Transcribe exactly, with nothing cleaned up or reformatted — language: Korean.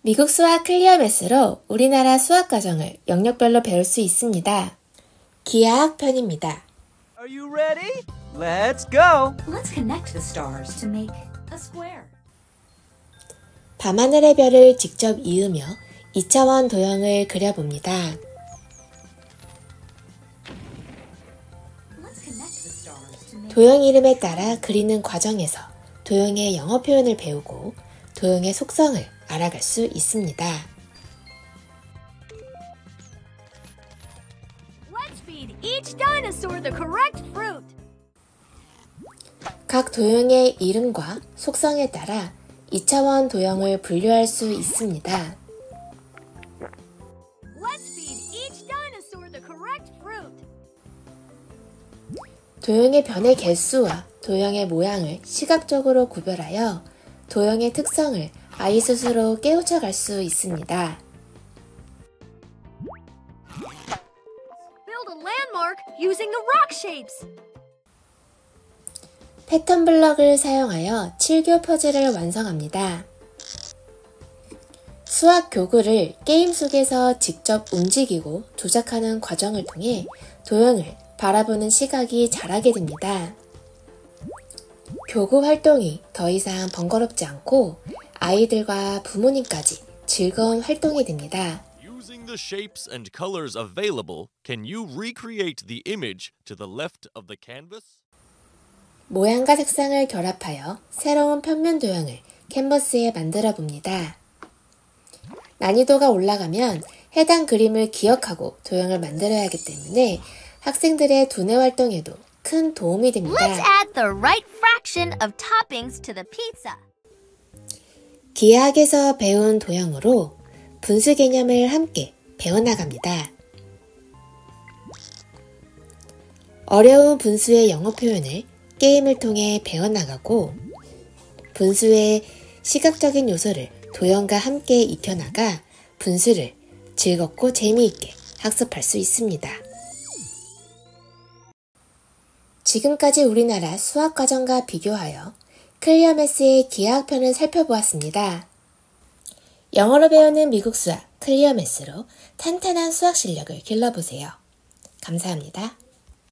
미국 수학 클리어 매스로 우리나라 수학 과정을 영역별로 배울 수 있습니다. 기하학 편입니다. Are you ready? Let's go! Let's connect the stars to make a square. 밤하늘의 별을 직접 이으며 이 차원 도형을 그려봅니다. Let's connect the stars to make 도형 이름에 따라 그리는 과정에서 도형의 영어 표현을 배우고 도형의 속성을 알아갈 수 있습니다. Let's feed each dinosaur the correct fruit. 각 도형의 이름과 속성에 따라 이 차원 도형을 분류할 수 있습니다. Let's feed each dinosaur the correct fruit. 도형의 변의 개수와 도형의 모양을 시각적으로 구별하여 도형의 특성을 아이 스스로 깨우쳐 갈 수 있습니다. Build a landmark using the rock shapes. 패턴 블럭을 사용하여 칠교 퍼즐을 완성합니다. 수학 교구를 게임 속에서 직접 움직이고 조작하는 과정을 통해 도형을 바라보는 시각이 자라게 됩니다. 교구 활동이 더 이상 번거롭지 않고 아이들과 부모님까지 즐거운 활동이 됩니다. Using the shapes and colors available, can you recreate the image to the left of the canvas? 모양과 색상을 결합하여 새로운 평면 도형을 캔버스에 만들어 봅니다. 난이도가 올라가면 해당 그림을 기억하고 도형을 만들어야 하기 때문에 학생들의 두뇌 활동에도 큰 도움이 됩니다. Let's add the right fraction of toppings to the pizza. 기하학에서 배운 도형으로 분수 개념을 함께 배워나갑니다. 어려운 분수의 영어 표현을 게임을 통해 배워나가고 분수의 시각적인 요소를 도형과 함께 익혀나가 분수를 즐겁고 재미있게 학습할 수 있습니다. 지금까지 우리나라 수학과정과 비교하여 클리어 매스의 기하학 편을 살펴보았습니다. 영어로 배우는 미국 수학 클리어 매스로 탄탄한 수학 실력을 길러보세요. 감사합니다.